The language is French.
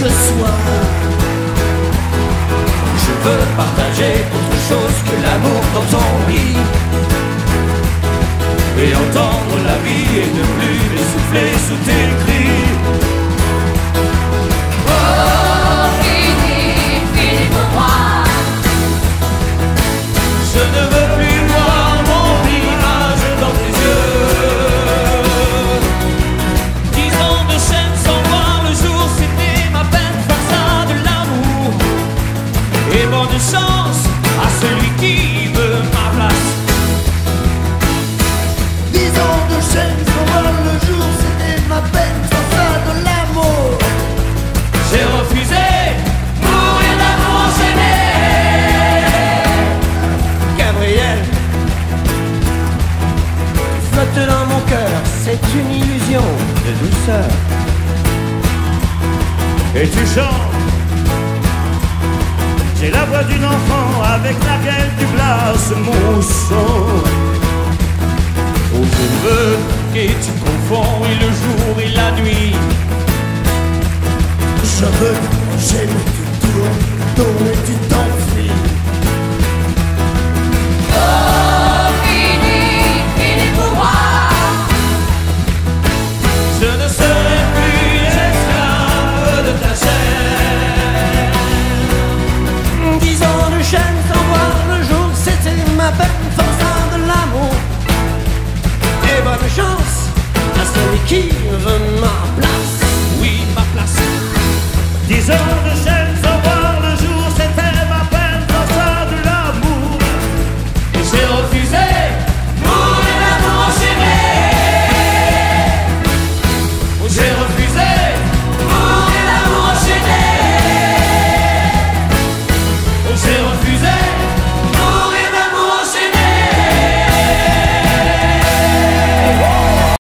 ce soir. Je veux partager autre chose que l'amour dans ton lit, et entendre la vie et ne plus m'essouffler sous tes cris. Oh, fini, fini pour moi. Je ne veux plus voir mon visage dans tes yeux. 10 ans de chaîne sans voir le jour, c'était ma peine face à de l'amour. Et bonne chance à celui qui veut ma place. 10 ans de chaîne sans voir le jour, c'était ma peine face à de l'amour. J'ai refusé mourir d'amour enchaîné. Gabriel, tu flottes dans mon cœur, c'est une illusion de douceur. Et tu chantes. J'ai la voix d'une enfant avec laquelle tu glaces mon sang. Oh, je veux et tu confonds et le jour et la nuit. Je veux que j'aime, tu tournes, tournes et tu t'enfuis. Oh, fini, fini pour moi. Je ne serai plus l'esclave de ta chair. 10 ans de chaîne sans voir le jour, c'était ma peine forçant de l'amour. Et bonne chance à celui qui veut ma place. Oui, ma place. 10 ans